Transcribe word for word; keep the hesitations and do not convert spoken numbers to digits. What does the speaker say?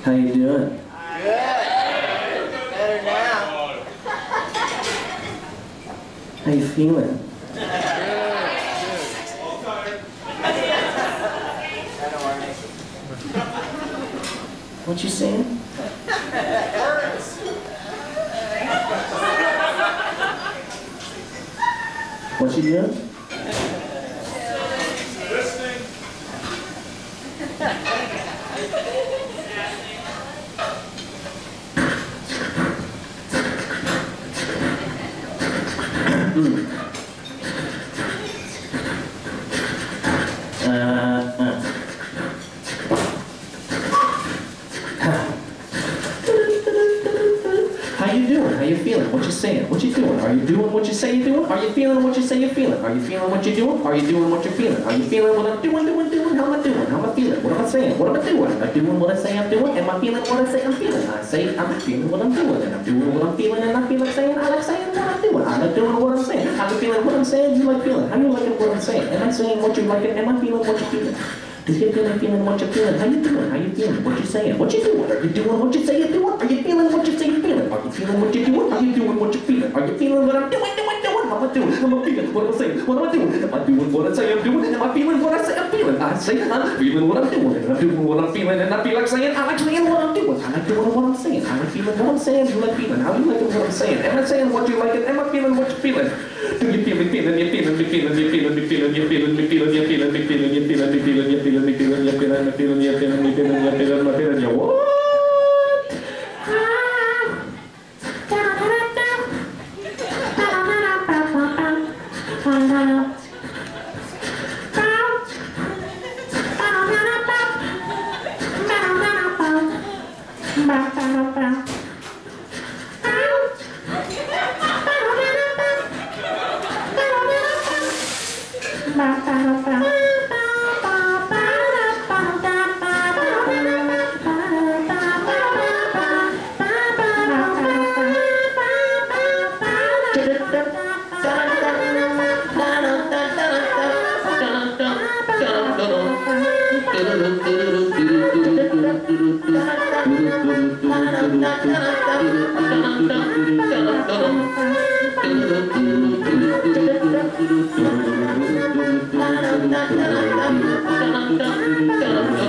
How you doing? Good. Better now. How you feeling? Good. All tired. What you saying? What you doing? Listening. mm. Uh, uh. How you doing? How you feeling? What you saying? What you doing? Are you doing what you say you're doing? Are you feeling what you say you're feeling? Are you feeling what you're doing? Are you doing what you're feeling? Are you feeling what I'm doing, doing, doing? How am I doing? How am I feeling? What am I saying? What am I doing? Am I doing what I say I'm doing? Am I feeling what I say I'm feeling? I say I'm feeling what I'm doing, and I'm doing what I'm feeling, and I feel like saying I like saying what I'm doing. I like doing what I'm saying. How you feeling what I'm saying? You like feeling. How you liking what I'm saying? Am I saying what you liking? Am I feeling what you're feeling? Do you feeling feeling what you're feeling? How you doing? How you feeling? What you saying? What you doing? Are you doing what you say you're doing? Are you feeling what you say you're feeling? Are you feeling what you're doing? Are you doing what you're feeling? Are you feeling what I'm doing? Doing, doing? How am I doing? How am I feeling? What am I saying? What am I doing? Am I doing what I say I'm doing? Am I feeling what I say I'm feeling? I say I'm feeling what I'm doing, and I'm doing what I'm feeling, and I feel like saying I like saying what I'm doing. I like doing what I'm saying. I like feeling what I'm saying. You like feeling. How you liking what I'm saying? Am I saying what you like? Am I feeling what you're feeling? Do you feel me feeling? You feeling me feeling? You feeling me feeling? You feeling me feeling? You feeling me feeling? You feeling me feeling? You feeling me feeling? You feeling me feeling? You feeling me feeling? You feeling me feeling? You what? Thank you.